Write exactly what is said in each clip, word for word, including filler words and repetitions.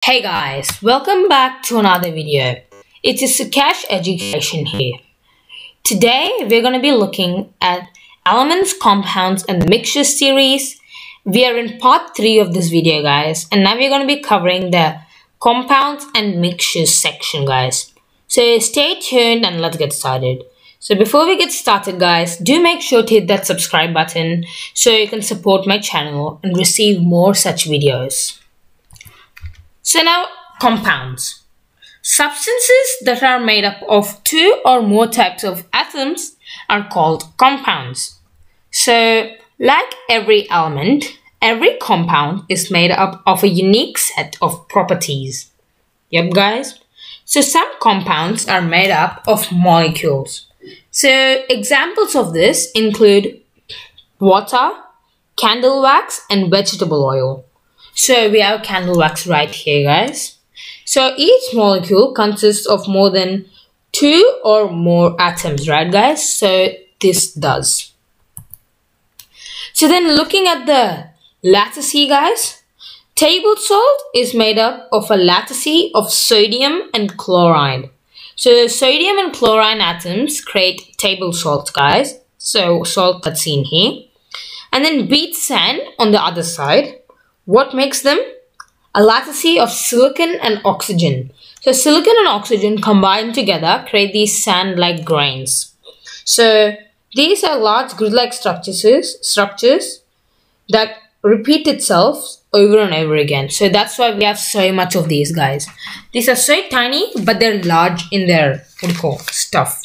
Hey guys, welcome back to another video. It is Sukesh Education here. Today we're going to be looking at elements, compounds and mixtures series. We are in part three of this video guys, and now we're going to be covering the compounds and mixtures section guys. So stay tuned and let's get started. So before we get started guys, do make sure to hit that subscribe button so you can support my channel and receive more such videos. So now, compounds. Substances that are made up of two or more types of atoms are called compounds. So, like every element, every compound is made up of a unique set of properties. Yep guys. So some compounds are made up of molecules. So examples of this include water, candle wax and vegetable oil. So we have candle wax right here guys. So each molecule consists of more than two or more atoms, right guys? So this does. So then looking at the lattice guys, table salt is made up of a lattice of sodium and chloride. So sodium and chlorine atoms create table salt guys. So salt that's seen here. And then beach sand on the other side. What makes them? A lattice of silicon and oxygen. So silicon and oxygen combined together create these sand-like grains. So these are large grid-like structures, structures that repeat itself over and over again. So that's why we have so much of these guys. These are so tiny, but they're large in their what do you call stuff.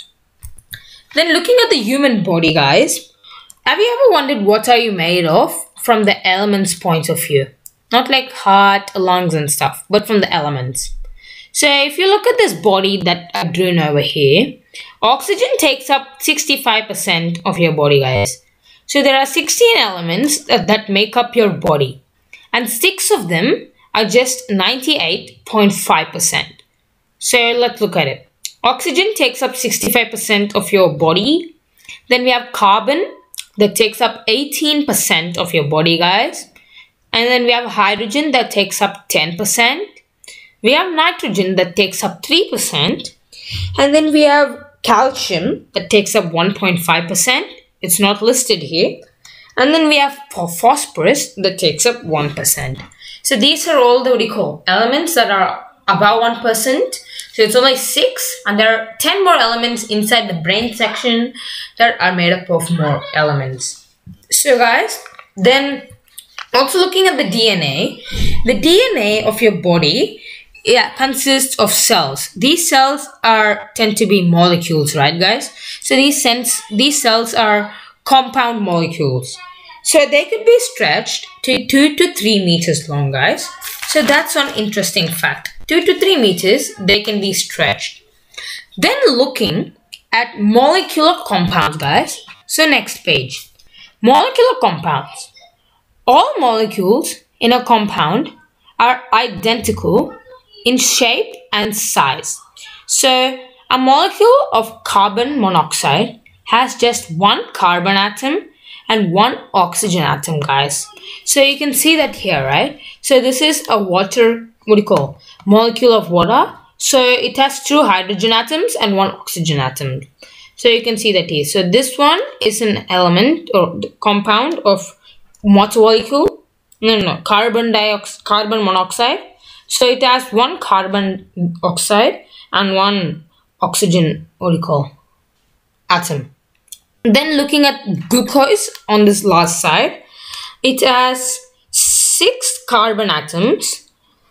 Then looking at the human body, guys, have you ever wondered what are you made of from the elements' point of view? Not like heart, lungs and stuff, but from the elements. So if you look at this body that I've drawn over here, oxygen takes up sixty-five percent of your body, guys. So there are sixteen elements that, that make up your body, and six of them are just ninety-eight point five percent. So let's look at it. Oxygen takes up sixty-five percent of your body. Then we have carbon that takes up eighteen percent of your body, guys. And then we have hydrogen that takes up ten percent. We have nitrogen that takes up three percent. And then we have calcium that takes up one point five percent. It's not listed here. And then we have phosphorus that takes up one percent. So these are all the what do you call elements that are above one percent. So it's only six, and there are ten more elements inside the brain section that are made up of more elements. So guys, then also looking at the D N A, the D N A of your body yeah, consists of cells. These cells are tend to be molecules, right guys? So these sense these cells are compound molecules. So they could be stretched to two to three meters long, guys. So that's one interesting fact. Two to three meters, they can be stretched. Then looking at molecular compounds, guys. So next page. Molecular compounds. All molecules in a compound are identical in shape and size. So a molecule of carbon monoxide has just one carbon atom and one oxygen atom, guys. So you can see that here, right? So this is a water, what do you call, molecule of water. So it has two hydrogen atoms and one oxygen atom. So you can see that here. So this one is an element or compound of water molecule. No, no, no, carbon dioxide, carbon monoxide. So it has one carbon oxide and one oxygen, what do you call, atom. Then looking at glucose on this last side, it has six carbon atoms,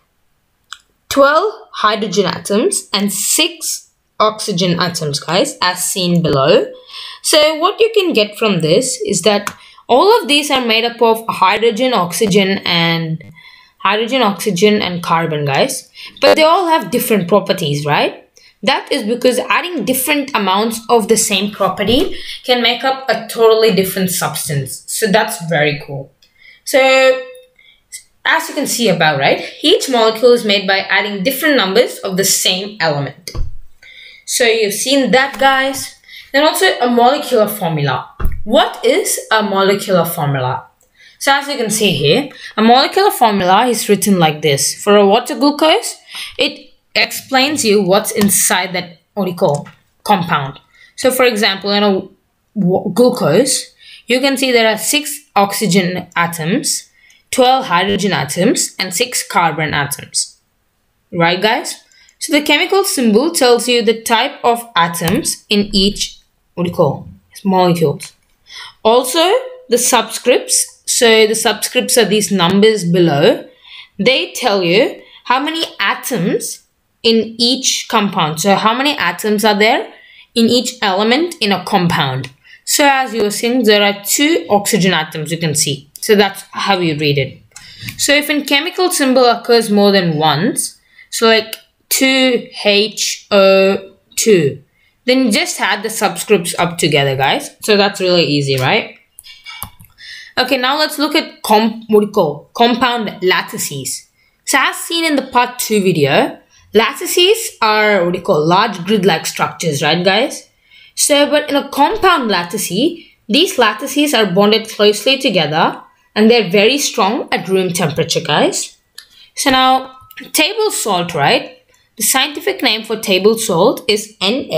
twelve hydrogen atoms and six oxygen atoms, guys, as seen below. So what you can get from this is that all of these are made up of hydrogen, oxygen and hydrogen, oxygen and carbon, guys. But they all have different properties, right? That is because adding different amounts of the same property can make up a totally different substance. So that's very cool. So as you can see above, right, each molecule is made by adding different numbers of the same element. So you've seen that, guys. Then also a molecular formula. What is a molecular formula? So as you can see here, a molecular formula is written like this. For a water glucose, it explains you what's inside that what you call compound. So for example, in a glucose, you can see there are six oxygen atoms, twelve hydrogen atoms, and six carbon atoms. Right, guys? So the chemical symbol tells you the type of atoms in each what do you call molecules. Also, the subscripts. So the subscripts are these numbers below. They tell you how many atoms in each compound. So how many atoms are there in each element in a compound. So as you were seeing, there are two oxygen atoms you can see. So that's how you read it. So if in chemical symbol occurs more than once, so like two H O two, then just add the subscripts up together, guys. So that's really easy, right? Okay, now let's look at comp what do you call compound lattices. So as seen in the part two video, lattices are what do you call large grid-like structures, right, guys? So, but in a compound lattice, these lattices are bonded closely together and they're very strong at room temperature, guys. So now, table salt, right? The scientific name for table salt is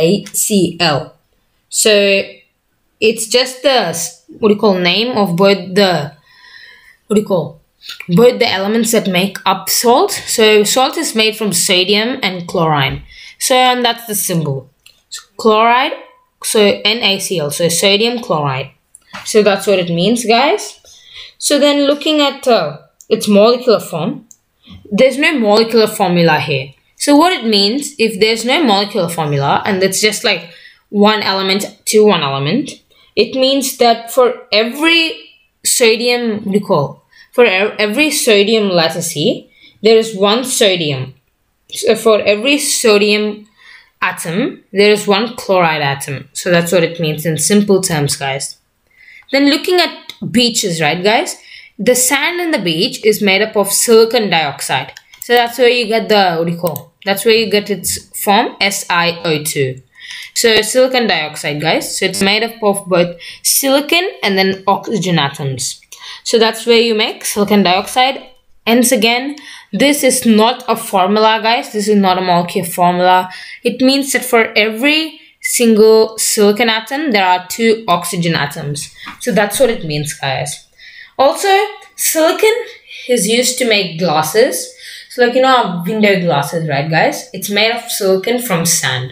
NaCl. So it's just the what do you call name of both the what do you call both the elements that make up salt. So salt is made from sodium and chlorine. So and that's the symbol. So chloride, so NaCl, so sodium chloride. So that's what it means, guys. So then looking at uh, its molecular form, there's no molecular formula here. So what it means, if there's no molecular formula and it's just like one element to one element, it means that for every sodium, what do you call, for every sodium lattice, there is one sodium. So for every sodium atom, there is one chloride atom. So that's what it means in simple terms, guys. Then looking at beaches, right, guys? The sand in the beach is made up of silicon dioxide. So that's where you get the, what do you call, that's where you get its form, S i O two. So silicon dioxide, guys. So it's made up of both silicon and then oxygen atoms. So that's where you make silicon dioxide. Once again, this is not a formula, guys. This is not a molecular formula. It means that for every single silicon atom, there are two oxygen atoms. So that's what it means, guys. Also, silicon is used to make glasses. So like, you know, window glasses, right, guys? It's made of silicon from sand.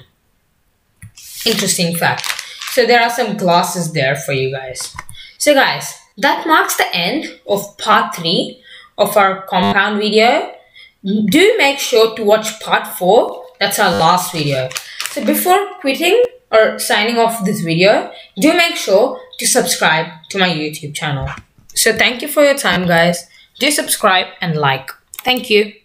Interesting fact. So there are some glasses there for you guys. So guys, that marks the end of part three of our compound video. Do make sure to watch part four. That's our last video. So before quitting or signing off this video, do make sure to subscribe to my YouTube channel. So thank you for your time, guys. Do subscribe and like. Thank you.